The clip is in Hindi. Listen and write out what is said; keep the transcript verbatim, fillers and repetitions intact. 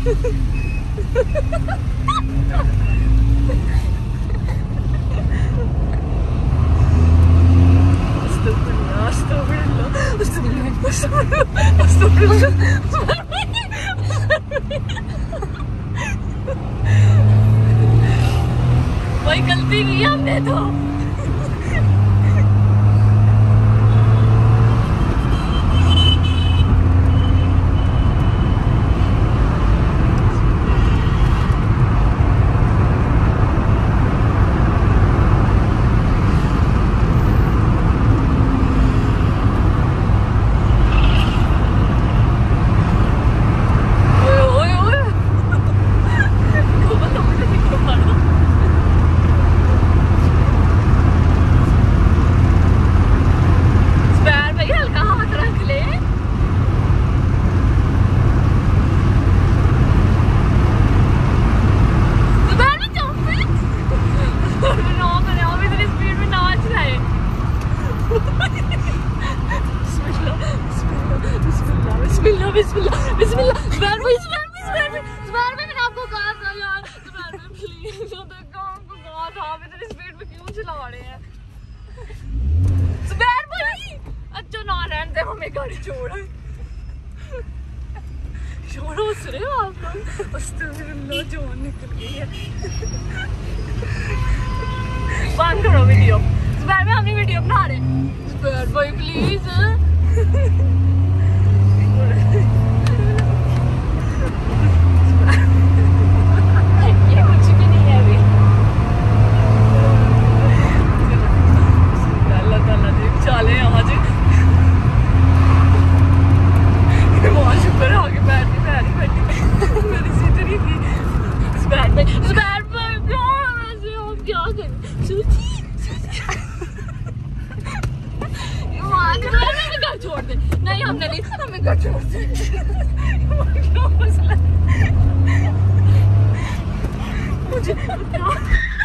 भाई गलती की हमने तो। बंद करो वीडियो। जुबैर में हमने वीडियो बना रहे। जुबैर भाई प्लीज। ये कुछ भी नहीं है अभी। अल्लाह ताला जी चले यहाँ जी। बहुत शुक्र है आगे पैर की पैर ही बैठी मेरी सीट नहीं थी। जुबैर भाई जुबैर भाई क्या करें? घर छोड़ दे। नहीं हमने नहीं हमें घर छोड़ दे। मुझे